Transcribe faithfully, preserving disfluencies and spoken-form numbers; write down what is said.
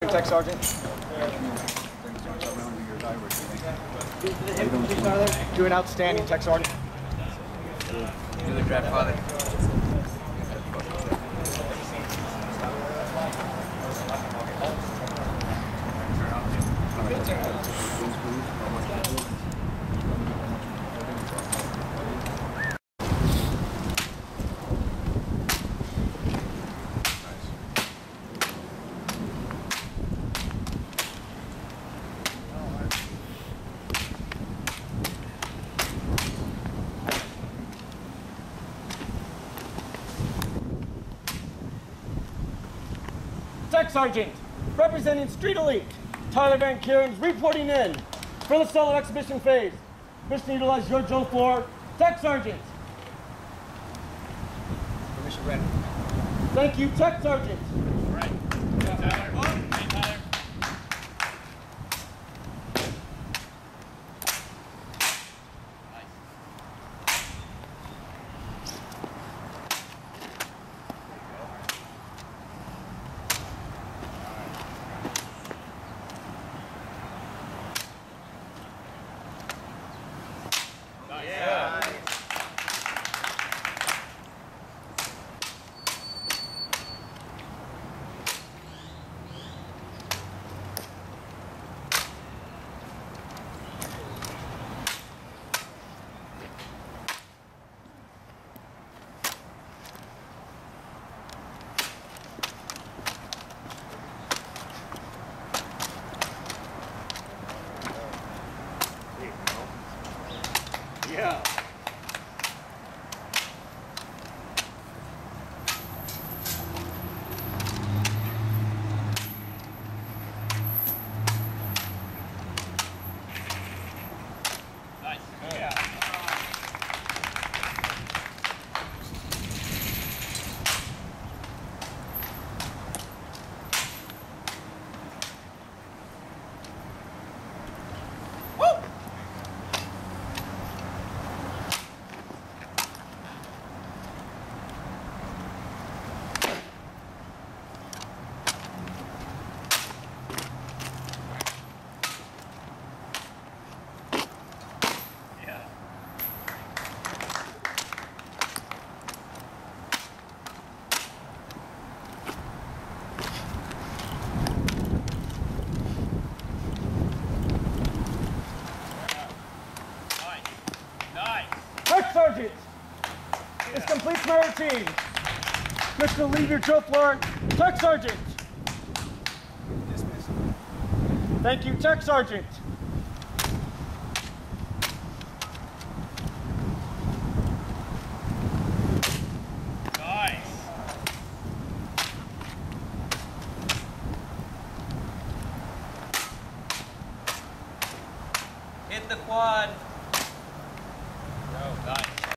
Tech Sergeant. Do an outstanding, Tech Sergeant. Do the draft, Father. Tech Sergeant, representing Street Elite, Tyler Van Kuren's reporting in for the solo exhibition phase. Mission to utilize your drill floor. Tech Sergeant. Permission ready. Thank you, Tech Sergeant. All right. Hey, Tyler. Hey, Tyler. Yeah. Yeah. Nice. Yeah. Tech Sergeant, this completes my routine. Mission to leave your drill floor. Tech Sergeant. Dismiss. Thank you, Tech Sergeant. Nice. Hit the quad. Oh, nice.